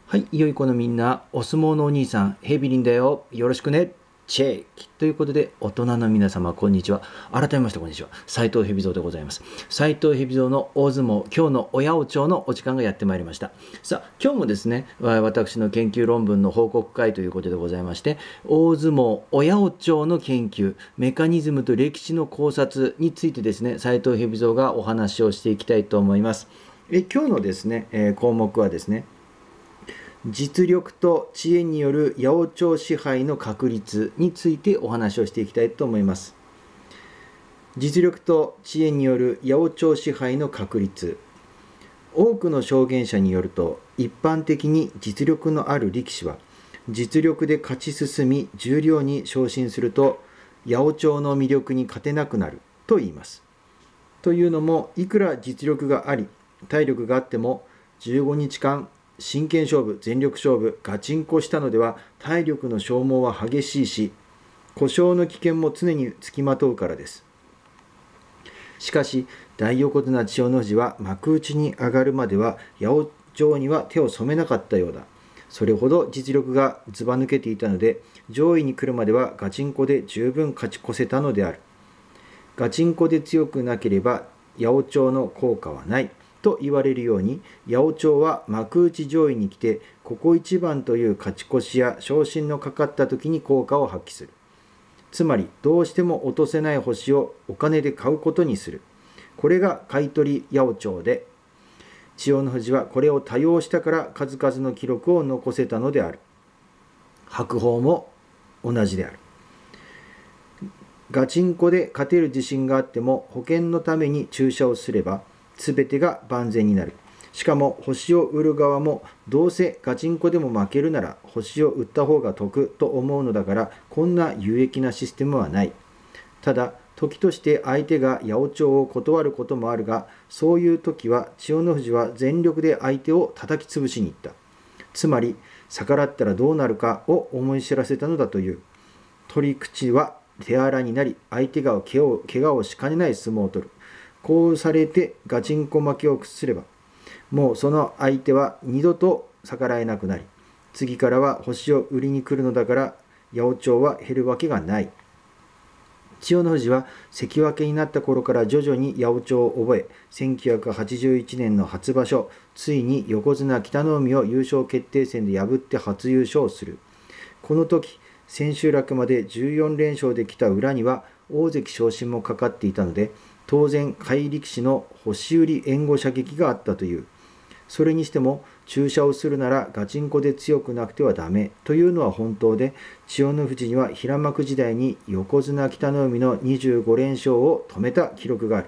はい、良い子のみんな、お相撲のお兄さん、ヘビリンだよ。よろしくね。チェッキということで、大人の皆様、こんにちは。改めましてこんにちは。斉藤蛇蔵でございます。斉藤蛇蔵の大相撲、今日の親王朝のお時間がやってまいりました。さあ、今日もですね、私の研究論文の報告会ということでございまして、大相撲、親王朝の研究、メカニズムと歴史の考察についてですね、斉藤蛇蔵がお話をしていきたいと思います。今日のですね、項目はですね、実力と知恵による八百長支配の確立についてお話をしていきたいと思います。実力と知恵による八百長支配の確立。多くの証言者によると、一般的に実力のある力士は、実力で勝ち進み十両に昇進すると、八百長の魅力に勝てなくなると言います。というのも、いくら実力があり、体力があっても、15日間、真剣勝負、全力勝負、ガチンコしたのでは体力の消耗は激しいし、故障の危険も常につきまとうからです。しかし、大横綱千代の富士は幕内に上がるまでは八百長には手を染めなかったようだ。それほど実力がずば抜けていたので、上位に来るまではガチンコで十分勝ち越せたのである。ガチンコで強くなければ八百長の効果はない。と言われるように、八百長は幕内上位に来て、ここ一番という勝ち越しや昇進のかかった時に効果を発揮する。つまり、どうしても落とせない星をお金で買うことにする。これが買取八百長で、千代の富士はこれを多用したから数々の記録を残せたのである。白鵬も同じである。ガチンコで勝てる自信があっても、保険のために注射をすれば、すべてが万全になる。しかも星を売る側もどうせガチンコでも負けるなら星を売った方が得と思うのだから、こんな有益なシステムはない。ただ時として相手が八百長を断ることもあるが、そういう時は千代の富士は全力で相手を叩き潰しに行った。つまり逆らったらどうなるかを思い知らせたのだという。取り口は手荒になり、相手が怪我をしかねない相撲を取る。こうされてガチンコ負けを屈すれば、もうその相手は二度と逆らえなくなり、次からは星を売りに来るのだから、八百長は減るわけがない。千代の富士は関脇になった頃から徐々に八百長を覚え、1981年の初場所、ついに横綱北の湖を優勝決定戦で破って初優勝する。この時、千秋楽まで14連勝できた裏には大関昇進もかかっていたので、当然下位力士の星売り援護射撃があったという。それにしても注射をするならガチンコで強くなくてはダメというのは本当で、千代の富士には平幕時代に横綱北の湖の25連勝を止めた記録がある。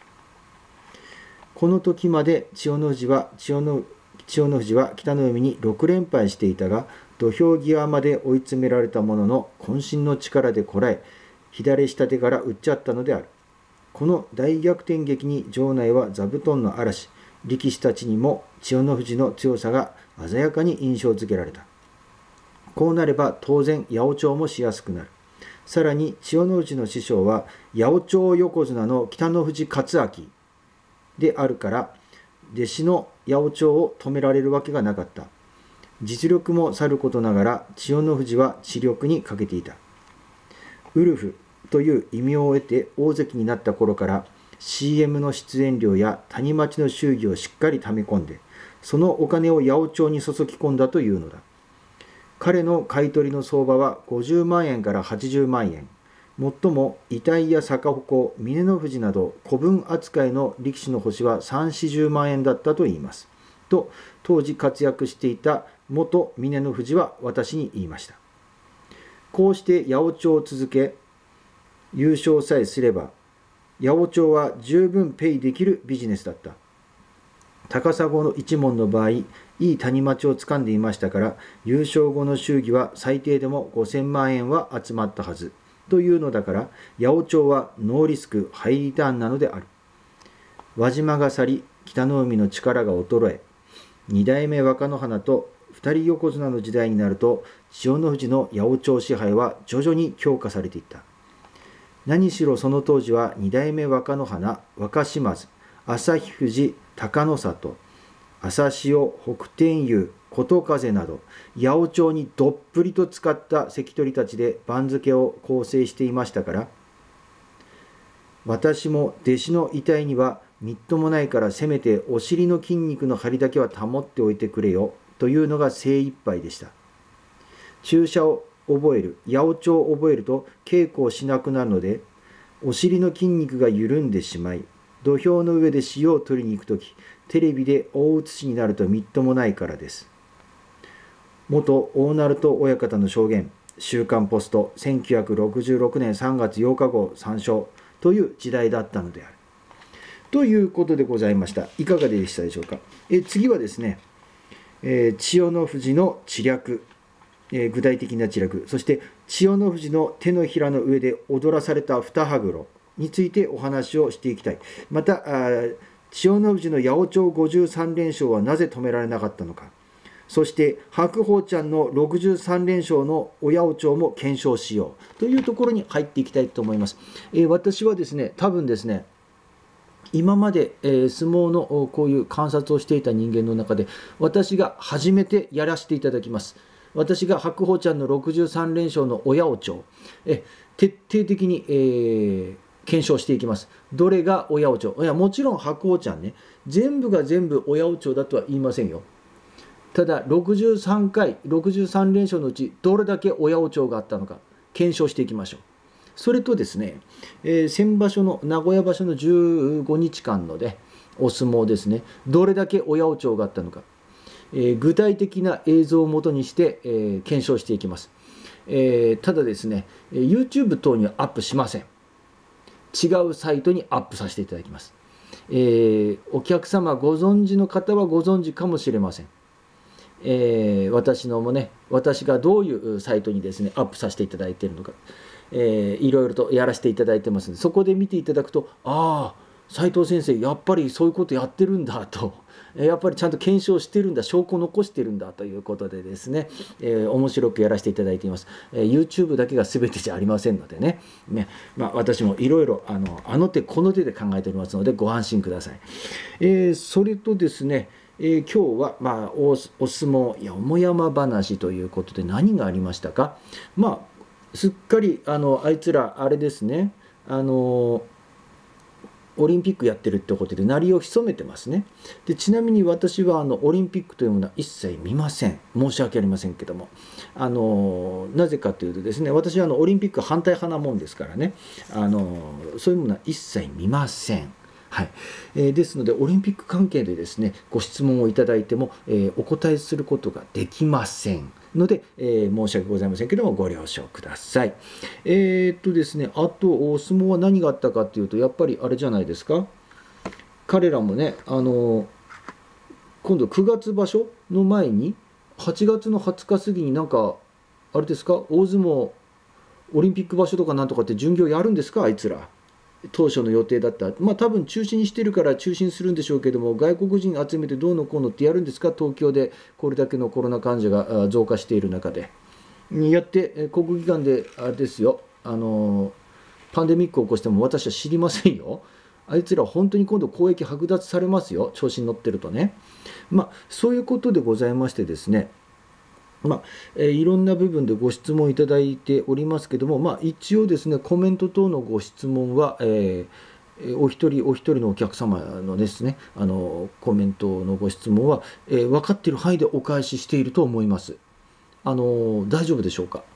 この時まで千代の富士は北の湖に6連敗していたが、土俵際まで追い詰められたものの渾身の力でこらえ、左下手から打っちゃったのである。この大逆転劇に場内は座布団の嵐、力士たちにも千代の富士の強さが鮮やかに印象づけられた。こうなれば当然八百長もしやすくなる。さらに千代の富士の師匠は八百長横綱の北の富士勝明であるから、弟子の八百長を止められるわけがなかった。実力もさることながら千代の富士は知力に欠けていた。ウルフという異名を得て大関になった頃から CM の出演料や谷町の祝儀をしっかり貯め込んで、そのお金を八百長に注ぎ込んだというのだ。彼の買い取りの相場は50万円から80万円。もっとも遺体や逆鉾、峰の富士など古文扱いの力士の星は3、40万円だったといいます。と当時活躍していた元峰の富士は私に言いました。こうして八百長を続け、優勝さえすれば八百長は十分ペイできるビジネスだった。高砂の一門の場合、いい谷町を掴んでいましたから、優勝後の祝儀は最低でも5000万円は集まったはずというのだから、八百長はノーリスクハイリターンなのである。輪島が去り、北の湖の力が衰え、二代目若乃花と二人横綱の時代になると、千代の富士の八百長支配は徐々に強化されていった。何しろその当時は二代目若乃花、若島津、旭富士、隆の里、 朝潮、北天佑、琴風など八百長にどっぷりと使った関取たちで番付を構成していましたから、私も弟子の遺体にはみっともないからせめてお尻の筋肉の張りだけは保っておいてくれよというのが精一杯でした。注射を覚える、八百長を覚えると稽古をしなくなるので、お尻の筋肉が緩んでしまい、土俵の上で塩を取りに行くとき、テレビで大写しになるとみっともないからです。元大鳴門親方の証言、週刊ポスト1966年3月8日号参照という時代だったのである。ということでございました。いかがでしたでしょうか。次はですね、千代の富士の知略、具体的な知略、そして千代の富士の手のひらの上で踊らされた二羽黒についてお話をしていきたい。また、千代の富士の八百長53連勝はなぜ止められなかったのか。そして白鵬ちゃんの63連勝のお八百長も検証しようというところに入っていきたいと思います。私はですね、多分ですね、今まで、相撲のこういう観察をしていた人間の中で、私が初めてやらせていただきます。私が白鵬ちゃんの63連勝のお八百長、徹底的に、検証していきます。どれがお八百長。いや、もちろん白鵬ちゃんね、全部が全部お八百長だとは言いませんよ。ただ63回、63連勝のうちどれだけお八百長があったのか検証していきましょう。それとですね、先場所の名古屋場所の15日間のでお相撲ですね、どれだけお八百長があったのか、具体的な映像をもとにして、検証していきます。ただですね、YouTube 等にはアップしません。違うサイトにアップさせていただきます。お客様ご存知の方はご存知かもしれません。私がどういうサイトにですねアップさせていただいているのか、いろいろとやらせていただいてますので、そこで見ていただくと、ああ斉藤先生やっぱりそういうことやってるんだと、やっぱりちゃんと検証してるんだ、証拠を残してるんだということでですね、面白くやらせていただいています。YouTube だけが全てじゃありませんのでね、私もいろいろあの手この手で考えておりますのでご安心ください。それとですね、今日は、お相撲よもやま話ということで何がありましたか。すっかりあいつらあれですね、オリンピックやってるってことで鳴りを潜めてますね。でちなみに私はオリンピックというものは一切見ません。申し訳ありませんけども、なぜかというとですね、私はオリンピック反対派なもんですからね、そういうものは一切見ません。はい、ですのでオリンピック関係でですねご質問をいただいても、お答えすることができませんので、申し訳ございませんけどもご了承ください。ですね、あとお相撲は何があったかっていうと、やっぱりあれじゃないですか、彼らもね今度9月場所の前に8月の20日過ぎになんかあれですか、大相撲オリンピック場所とかなんとかって巡業やるんですか、あいつら。当初の予定だった、多分中止にしてるから中止にするんでしょうけども、外国人集めてどうのこうのってやるんですか、東京でこれだけのコロナ患者が増加している中でやって、国技館であれですよ、パンデミックを起こしても私は知りませんよ。あいつら本当に今度公益剥奪されますよ、調子に乗ってるとね。そういうことでございましてですね、いろんな部分でご質問いただいておりますけども、一応ですねコメント等のご質問は、お一人お一人のお客様のですねコメントのご質問は、分かっている範囲でお返ししていると思います。大丈夫でしょうか。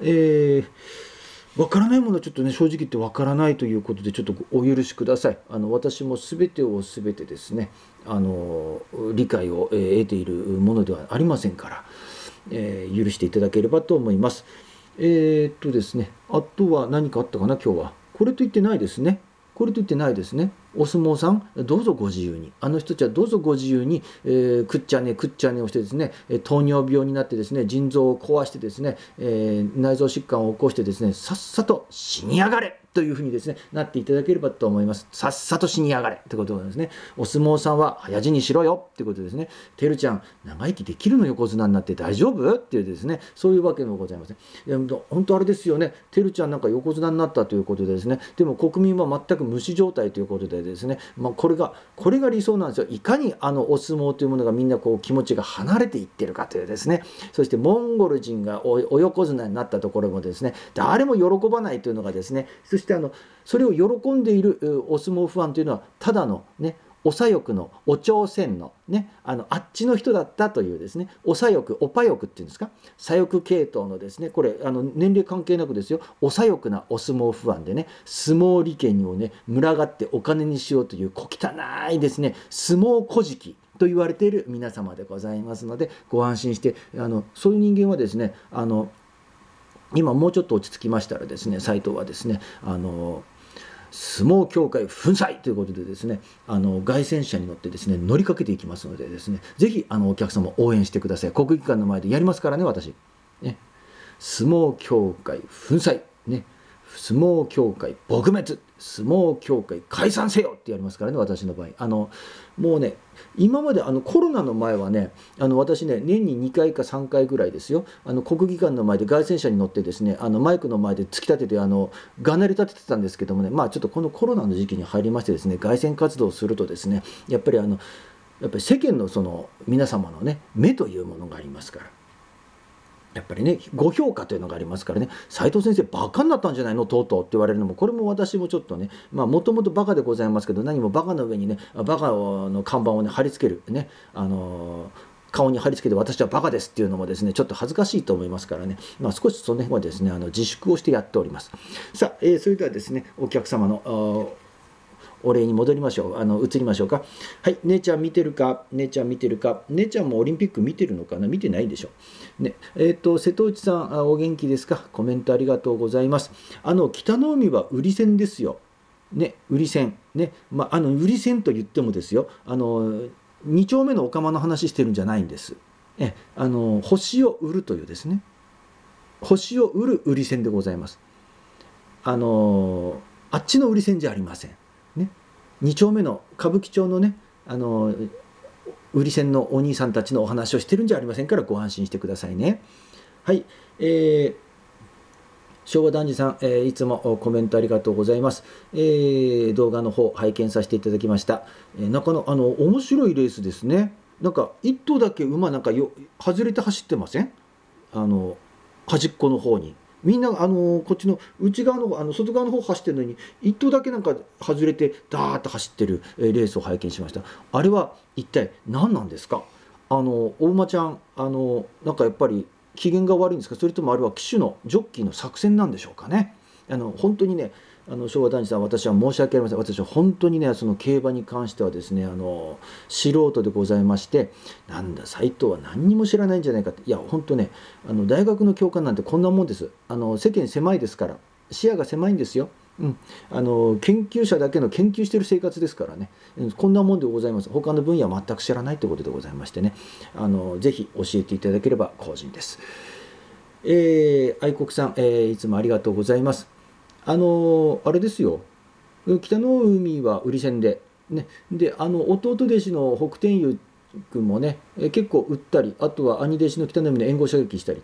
分からないものはちょっとね正直言って分からないということでちょっとお許しください。私も全てですね理解を得ているものではありませんから、許していただければと思います。ですね、あとは何かあったかな今日は。これと言ってないですね。これと言ってないですね。お相撲さんどうぞご自由に、あの人たちはどうぞご自由に、くっちゃねをしてですね、糖尿病になってですね、腎臓を壊してですね、内臓疾患を起こしてですね、さっさと死にやがれとというふうにですねなっていただければと思います。さっさと死にやがれということなんですね。お相撲さんは早死にしろよってことですね。てるちゃん長生きできるの横綱になって大丈夫っていうですね、そういうわけでもございません。本当あれですよね、てるちゃんなんか横綱になったということでですね、でも国民は全く無視状態ということでですね、これが理想なんですよ。いかにお相撲というものがみんなこう気持ちが離れていってるかというですね、そしてモンゴル人がお横綱になったところもですね、誰も喜ばないというのがですね、そしてそれを喜んでいるお相撲ファンというのはただのね、お左翼のお朝鮮のね、あっちの人だったというですね、お左翼おぱ翼っていうんですか、左翼系統のですね、これ年齢関係なくですよ、お左翼なお相撲ファンでね、相撲利権をね群がってお金にしようという小汚いですね相撲小敷と言われている皆様でございますので、ご安心してそういう人間はですね、今もうちょっと落ち着きましたらですね、斉藤はですね相撲協会粉砕ということでですね、凱旋車に乗ってですね乗りかけていきますのでですね、ぜひお客様応援してください。国技館の前でやりますからね、私ね。相撲協会粉砕ね、相撲協会撲滅、相撲協会解散せよってやりますからね、私の場合。もうね、今までコロナの前はね、私ね、年に2回か3回ぐらいですよ、国技館の前で凱旋車に乗ってですね、マイクの前で突き立ててがなり立ててたんですけどもね、ちょっとこのコロナの時期に入りましてですね、凱旋活動をするとですね、やっぱり世間のその皆様のね目というものがありますから。やっぱりね、ご評価というのがありますからね、斉藤先生バカになったんじゃないのとうとうって言われるのも、これも私もちょっとね、もともとバカでございますけど、何もバカの上にねバカの看板をね貼り付けるね、顔に貼り付けて私はバカですっていうのもですねちょっと恥ずかしいと思いますからね、少しその辺はですね自粛をしてやっております。さあ、それではですねお客様のお礼に戻りましょう。移りましょうか。はい、姉ちゃん見てるか、姉ちゃん見てるか、姉ちゃんもオリンピック見てるのかな、見てないでしょ。ね、瀬戸内さん、お元気ですか。コメントありがとうございます。北の海は売り線ですよ。ね、売り線。ね、売り線と言ってもですよ、2丁目のお釜の話してるんじゃないんです。星を売るというですね、星を売る売り線でございます。あっちの売り線じゃありません。2丁目の歌舞伎町のね売り線のお兄さんたちのお話をしてるんじゃありませんから、ご安心してくださいね。はい、昭和男児さん、いつもコメントありがとうございます。動画の方拝見させていただきました。なかなか面白いレースですね。なんか1頭だけ馬なんか外れて走ってません？端っこの方に。みんなこっちの内側の外側の方走ってるのに1頭だけなんか外れてダーッと走ってるレースを拝見しました。あれは一体何なんですか？お馬ちゃんなんかやっぱり機嫌が悪いんですか？それともあれは騎手のジョッキーの作戦なんでしょうかね。本当にね昭和男児さん、私は申し訳ありません。私は本当にねその競馬に関してはですね素人でございまして、なんだ斉藤は何にも知らないんじゃないかって。いや本当ね大学の教官なんてこんなもんです。世間狭いですから、視野が狭いんですよ。研究者だけの研究してる生活ですからね、こんなもんでございます。他の分野は全く知らないということでございましてね、ぜひ教えていただければ幸甚です。愛国さん、いつもありがとうございます。あれですよ、北の海は売り線で、ね、で弟弟子の北天佑君もね結構売ったり、あとは兄弟子の北の海の援護射撃したり、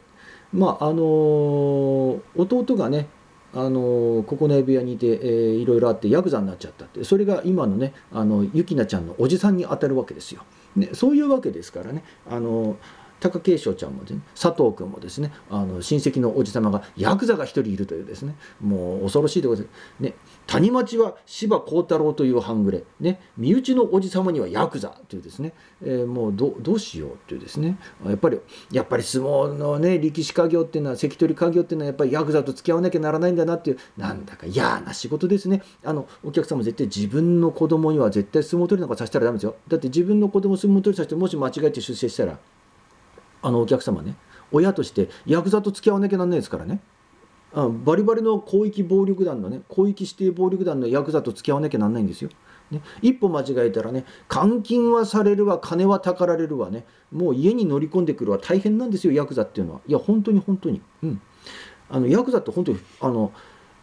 弟がね九重部屋にいて、いろいろあってヤクザになっちゃったって、それが今のねゆきなちゃんのおじさんに当たるわけですよ。ね、そういうわけですからね、貴景勝ちゃんもですね、佐藤君もですね親戚のおじ様がヤクザが一人いるというですね、もう恐ろしいでございます、ね、谷町は柴幸太郎という半グレ、ね、身内のおじ様にはヤクザというですね、もうどうしようというですね、やっぱり相撲のね力士家業っていうのは、関取家業っていうのはやっぱりヤクザと付き合わなきゃならないんだなっていう、なんだか嫌な仕事ですね。お客様絶対自分の子供には絶対相撲取りなんかさせたらダメですよ。だって自分の子供相撲取りさせて、もし間違えて出世したらお客様ね、親としてヤクザと付き合わなきゃなんないですからね。バリバリの広域暴力団のね、広域指定暴力団のヤクザと付き合わなきゃなんないんですよ。ね、一歩間違えたらね、監禁はされるわ、金はたかられるわね、もう家に乗り込んでくるわ、大変なんですよヤクザっていうのは。いや本当に本当に、ヤクザって本当に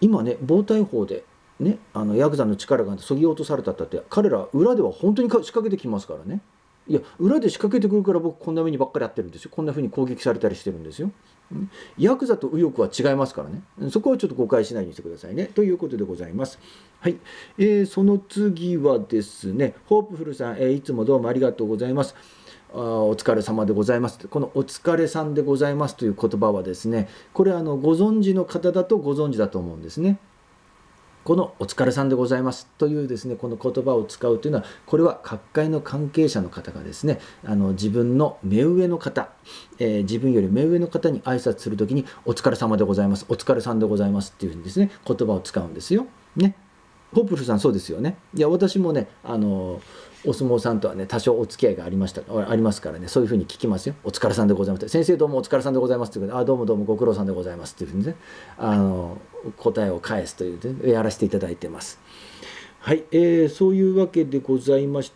今ね暴対法でねヤクザの力がそぎ落とされたったって彼ら裏では本当に仕掛けてきますからね。いや裏で仕掛けてくるから僕こんな目にばっかりやってるんですよ。こんな風に攻撃されたりしてるんですよ。ヤクザと右翼は違いますからね。そこはちょっと誤解しないようにしてくださいね。ということでございます。はい。その次はですね、ホープフルさん、いつもどうもありがとうございます。お疲れ様でございます。このお疲れさんでございますという言葉はですね、これご存知の方だとご存知だと思うんですね。このお疲れさんでございますというですね、この言葉を使うというのは、これは各界の関係者の方がですね、自分の目上の方、自分より目上の方に挨拶するときに、お疲れ様でございます、お疲れさんでございますっていうふうにですね、言葉を使うんですよ。ね。ホップフルさんそうですよね。いや、私もね、お相撲さんとはね、多少お付き合いがありますからね、そういうふうに聞きますよ。お疲れさんでございます。先生どうもお疲れさんでございますということで、どうもどうもご苦労さんでございますっていうふうにね、答えを返すというね、やらせていただいてます。はい、そういうわけでございまして、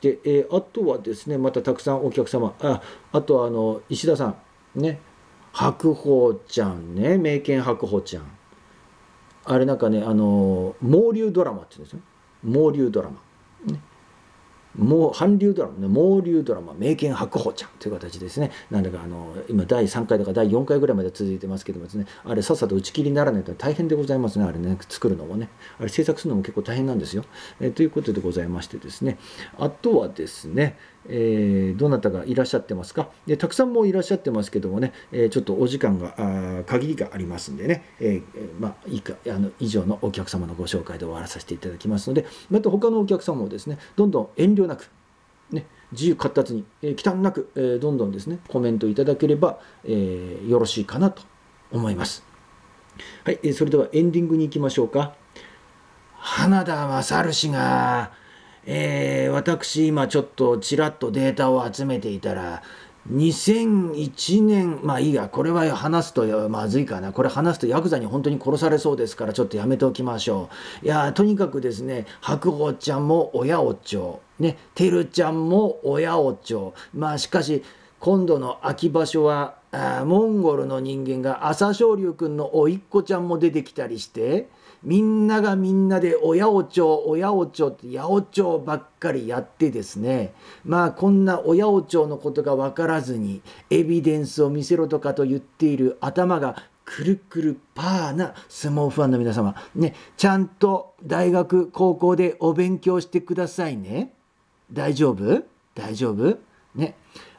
あとはですね、またたくさんお客様、あとは石田さん、ね、白鵬ちゃんね、名犬白鵬ちゃん。あれなんかね、毛流ドラマって言うんですよ。毛流ドラマ。ね、韓流ドラマね、毛流ドラマ、名犬白鵬ちゃんという形ですね。なんだか今第3回だか第4回ぐらいまで続いてますけどもですね、あれさっさと打ち切りにならないと大変でございますね、あれね、作るのもね。あれ制作するのも結構大変なんですよ。ということでございましてですね、あとはですね、どなたがいらっしゃってますか。たくさんもいらっしゃってますけどもね、ちょっとお時間が限りがありますんでね、以上のお客様のご紹介で終わらさせていただきますので、また他のお客様もですね、どんどん遠慮なく、ね、自由闊達に、忌憚なく、どんどんですねコメントいただければ、よろしいかなと思います。はい、それではエンディングに行きましょうか。花田勝氏が私今ちょっとちらっとデータを集めていたら2001年、まあいいや、これは話すとまずいかな。これ話すとヤクザに本当に殺されそうですからちょっとやめておきましょう。いや、とにかくですね、白鵬ちゃんも親お町、ね、てるちゃんも親お町。まあしかし今度の秋場所はモンゴルの人間が朝青龍君のおいっ子ちゃんも出てきたりして、みんながみんなで親お町親お町って八百長ばっかりやってですね、まあこんな親お町のことが分からずにエビデンスを見せろとかと言っている頭がくるくるパーな相撲ファンの皆様ね、ちゃんと大学高校でお勉強してくださいね。大丈夫大丈夫ね、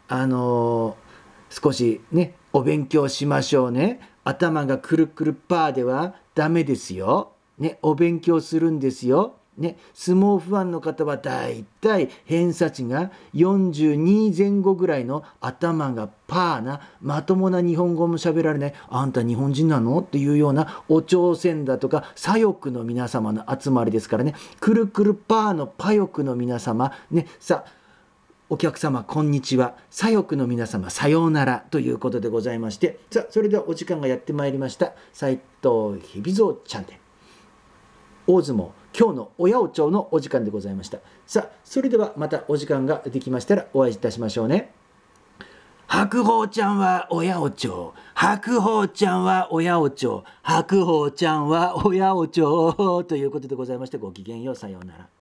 少しねお勉強しましょうね。頭がくるくるパーではダメですよ。ね、お勉強するんですよ。ね、相撲ファンの方はだいたい偏差値が42前後ぐらいの頭がパーなまともな日本語も喋られない、あんた日本人なのっていうようなお朝鮮だとか左翼の皆様の集まりですからね、くるくるパーのパ翼の皆様ね、さあお客様こんにちは、左翼の皆様さようならということでございまして、さあそれではお時間がやってまいりました。斉藤日比蔵チャンネル大相撲今日の親お町のお時間でございました。さあそれではまたお時間ができましたらお会いいたしましょうね。白鵬ちゃんは親お町、白鵬ちゃんは親お町、白鵬ちゃんは親お町ということでございまして、ごきげんよう、さようなら。